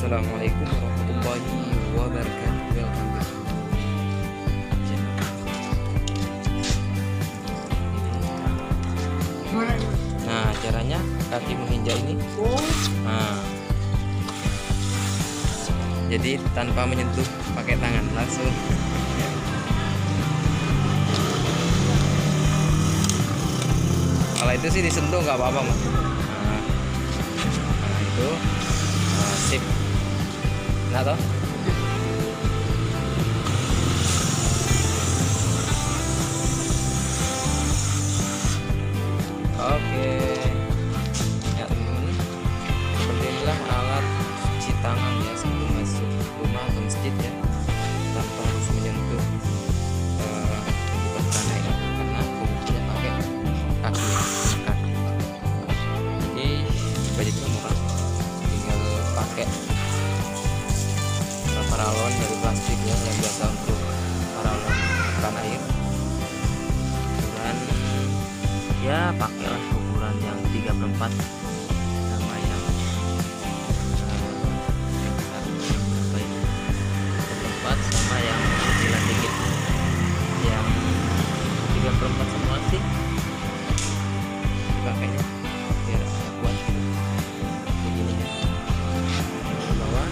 Assalamualaikum warahmatullahi wabarakatuh. Welcome back to channel. Nah, caranya kaki menginjak ini. Nah, jadi tanpa menyentuh pakai tangan langsung. Kalau itu sih disentuh nggak apa-apa, Mas. Nah, itu sip. Nah, toh. Oke. Ya, teman-teman. Seperti inilah alat cuci tangan ya sebelum masuk rumah atau masjid ya. Tanpa harus menyentuh pembuka tanah ini karena pembukanya pakai kaki. Jadi budgetnya murah. Tinggal pakai paralon dari plastik ya yang biasa untuk paralon ikan air. Ukuran ya pakailah ukuran yang 3/4 sama yang apa ini 3/4 sama yang kecilan dikit. Yang 3/4 semua sih pakainya biar agak kuat gitu. Begini ya. Ke bawah.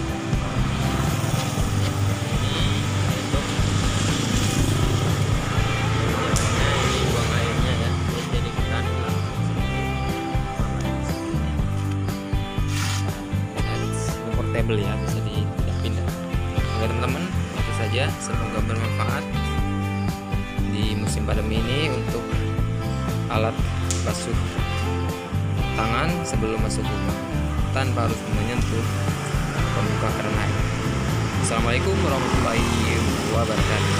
Portable ya, bisa dipindah-pindah. Oke teman-teman, itu saja, semoga bermanfaat di musim pandemi ini untuk alat basuh tangan sebelum masuk rumah tanpa harus menyentuh pembuka keran air. Assalamualaikum warahmatullahi wabarakatuh.